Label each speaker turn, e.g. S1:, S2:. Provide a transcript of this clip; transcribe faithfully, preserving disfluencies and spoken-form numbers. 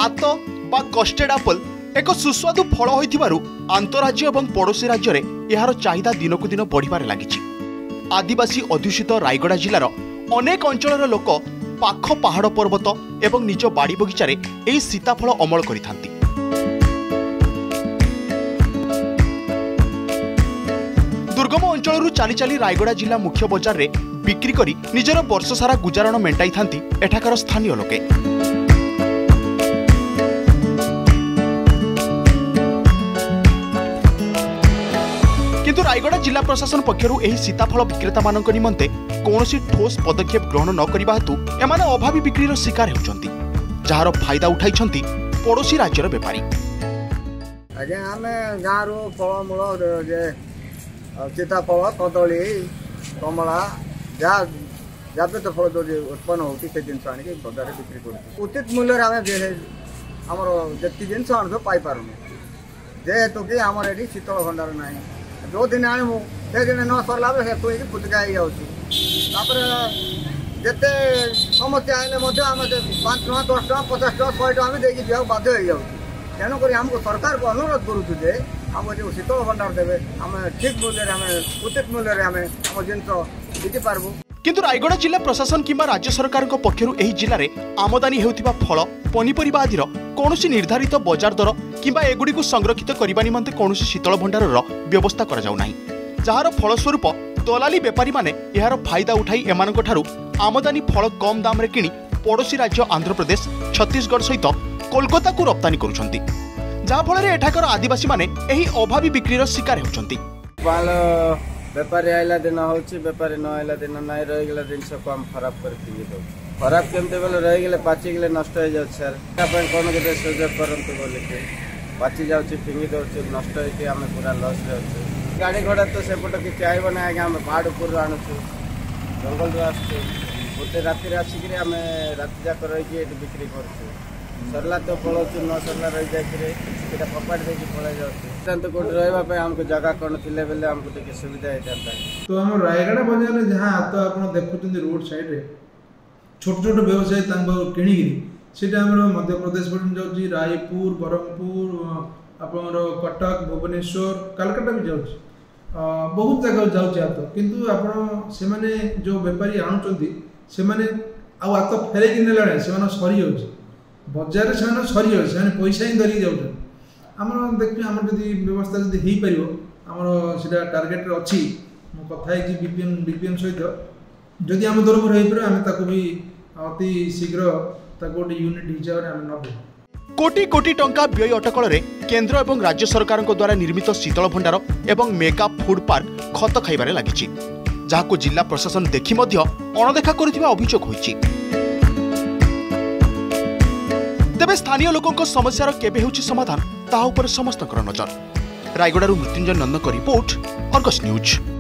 S1: आत बा costed Apple एक सुस्वादु फल होइथिबारु आंतरराज्य और पड़ोशी राज्य में यार चाहिदा दिनकु दिन बढ़िबार लागिछि। आदिवासी अध्युषित रायगड़ा जिलार अनेक अंचलर लोक पाख पहाड़ पर्वत एवं निज बाड़ी बगीचार एही सीताफल अमल करिथांती। दुर्गम अंचलरू चली चली रायगड़ा जिला मुख्य बजार रे बिक्री करी निजर वर्ष सारा गुजारण मेंटाई थांती एठाकार स्थानीय लोके। किंतु रायगड़ा जिला प्रशासन पक्षरु एही सीताफल विक्रेता मानक निमंते कौनसी ठोस पदक्षेप ग्रहण न करिबा हेतु एमाने अभावी बिक्रीर शिकार हेउचंती, जहार फायदा उठाइछंती पड़ोशी राज्यर बेपारी।
S2: आगे आमे गाँरु फलमूल जे सीताफल कदली कमला जहाँ जब तो फल जो उत्पन्न होती से जिन आने बजार बिक्री कर उचित मूल्य आमर जी जिन आनु पाइपार जेहेतु कि आम ये शीतल भंडार ना जो दिन आणमु से दिन न सरला से तुई फुटका हो जिते समस्या आए पाँच टका दस टका पचास टका शहे टका देकी दिया बाध्य हो तेणुक आमको सरकार को अनुरोध करुचु जे आम जो शीतल भंडार देवे आम ठीक मूल्य आम उचित मूल्य आम आम जिनस बिकी पार्बू।
S1: किंतु रायगड़ा जिला प्रशासन किंबा राज्य सरकार पक्षरु एही जिले में आमदानी हेउथिबा फल पनीपरिबा आदिर कौनसी निर्धारित बजार दर किंबा एगुड़ी संरक्षित करने निमंते कौनसी शीतल भंडार व्यवस्था करा जाउ नाही, जहार फलस्वरूप दलाली बेपारी माने यार फायदा उठाई एमानक ठारू आमदानी फल कम दाम रे किनी पड़ोशी राज्य आंध्र प्रदेश छत्तीसगढ़ सहित कोलकाता को रप्तानी करुछंती, जहा फल एठाकर आदिवासी माने एही अभावी बिक्रीर शिकार हेउछंती।
S2: बेपारी आइला दिन होची बेपारी न आइला दिन ना रहीगला जिनस को हम खराब कर फिंगी दो खराब केमते बोले रहीगले पाची गले नष्ट हो जाउ सर अपन कोन के सुजोग करंतु बोले के पाची जाउची फिंगी दउची नष्ट होई के हमें पूरा लॉस रे होची। गाड़ी घोड़ा तो सेपट कि चाइबो ना आगे हम पहाड़ ऊपर आनु छु जंगल रो आछू ओते राति रे आसी के हमें राति जा कर के बिक्री करछु सरला तो पळोछु न सरला रही जाय के एटा पपाड़ दे के पळे जाउछु तंत कोट रहबा पे हमको जगह कोन थिले बेले हमको टिके सुविधा हे जाता।
S3: तो हम रायगड़ा बाजार रे जहां तो आपण देखुतुंदी रोड साइड रे छोट छोट व्यवसायी तांबो किणी गिरी सेटा हमर मध्य प्रदेश बटन जाउची रायपुर बरहमपुर आपनर कटक भुवनेश्वर कलकत्ता भी जाउची बहुत जगह जाउची आतो किंतु आपण से माने जो व्यापारी आनुचंती से माने आ आतो फेरे कि नेलाने से माने सरी जाउची बजार रे से माने सरी जाउची से माने पैसा ही धरी जाउची आमर देखिए आम जदि व्यवस्था जदि हो पार आमर सीटा टार्गेट अच्छी मो कथा बीपीएम बीपीएम सहित जदि आम तरफ हो पार आम ताको भी अति शीघ्र ताको गोटे यूनिट हिसाब से आम नबू।
S1: कोटी कोटी टंका व्यय अटकल रे केंद्र एवं राज्य सरकार द्वारा निर्मित शीतल भंडार एवं मेगा फूड पार्क खत खाइबारे लागिछि, जाहाको जिला प्रशासन देखि मध्य अणदेखा करुथिबा अभियोग होइछि। तेबे स्थानीय लोकों समस्यार केबे हेउछि समाधान ताहा उपर समस्तकर नजर। रायगड़ारू मृत्युंजय नंदक रिपोर्ट, अर्गस न्यूज।